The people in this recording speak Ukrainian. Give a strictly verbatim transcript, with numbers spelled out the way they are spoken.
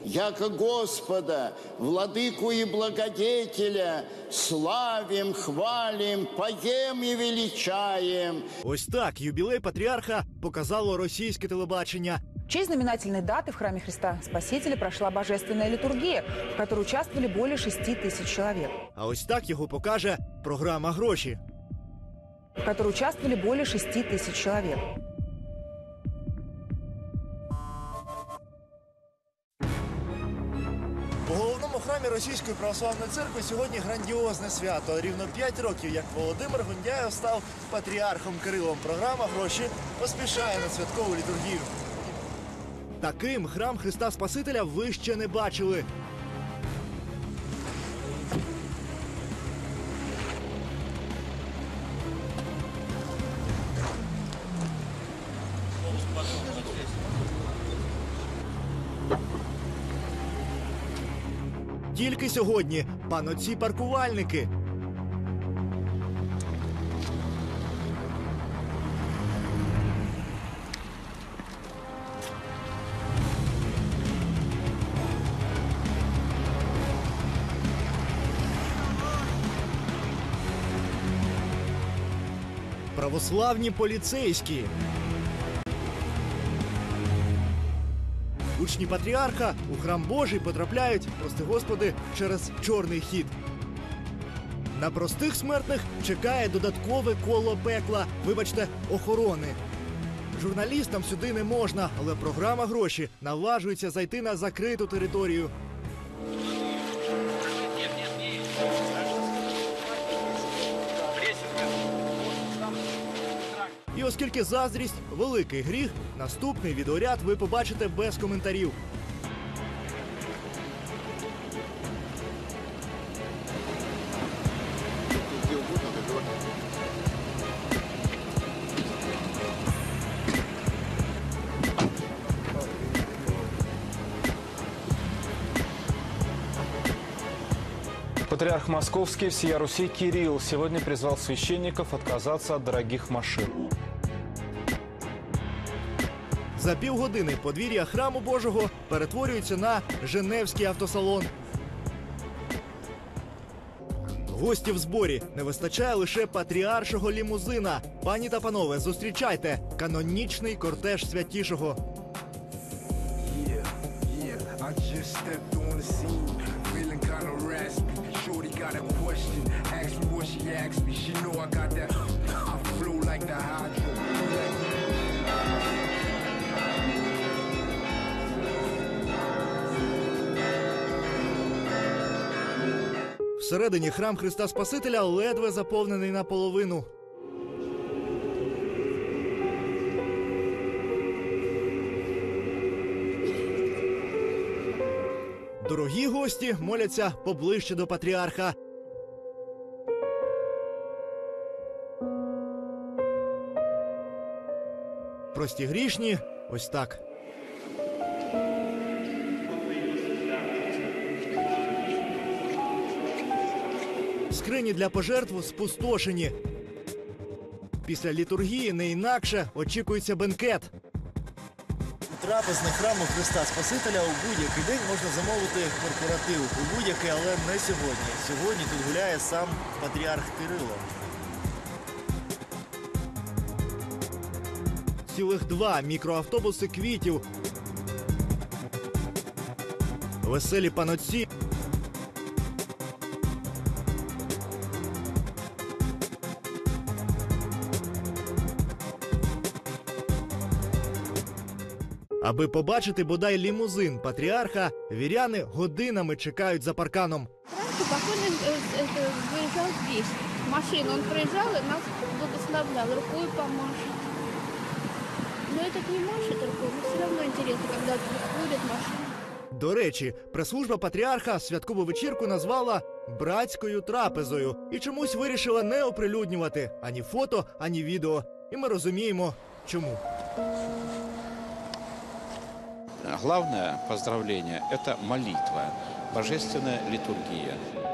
яко Господа, владыку и благодетеля, славим, хвалим, поем и величаем. Ось так юбілей патріарха показало російське телебачення. В честь знаменательной даты в храме Христа Спасителя прошла божественная литургия, в которой участвовали более шести тысяч человек. А ось так його покаже програма «Гроші», в которой участвовали более шести тысяч человек. У головному храмі Російської православної церкви сьогодні грандіозне свято. Рівно п'ять років, як Володимир Гундяєв став патріархом Кирилом. Програма «Гроші» поспішає на святкову літургію. Таким храм Христа Спасителя ви ще не бачили. Тільки сьогодні паноці паркувальники. Православні поліцейські. Учні патріарха у храм Божий потрапляють, прости Господи, через чорний хід. На простих смертних чекає додаткове коло пекла, вибачте, охорони. Журналістам сюди не можна, але програма «Гроші» наважується зайти на закриту територію. І оскільки заздрість – великий гріх, наступний відеоряд ви побачите без коментарів. Патриарх Московский всея Руси Кирилл сегодня призвал священников отказаться от дорогих машин. За півгодини подвір'я храму Божого перетворюється на Женевський автосалон. Гості в зборі. Не вистачає лише патріаршого лімузина. Пані та панове, зустрічайте канонічний кортеж святішого. Всередині храм Христа Спасителя ледве заповнений наполовину. Дорогі гості моляться поближче до патріарха. Прості грішні – ось так. Скрині для пожертв спустошені. Після літургії не інакше очікується бенкет. Трапезне храму Христа Спасителя у будь-який день можна замовити корпоратив. У будь-який, але не сьогодні. Сьогодні тут гуляє сам патріарх Кирило. Цілих два мікроавтобуси квітів. Веселі панотці. Аби побачити бодай лімузин патріарха, віряни годинами чекають за парканом. Раньше покойный выезжал здесь. Машину он проезжал и нас благословлял, рукой помашет. Но этот не машет рукой, но все равно интересно, когда ходят машины. До речі, прес-служба патріарха святкову вечірку назвала «братською трапезою» і чомусь вирішила не оприлюднювати ані фото, ані відео. І ми розуміємо, чому. Главное поздравление – это молитва, божественная литургия.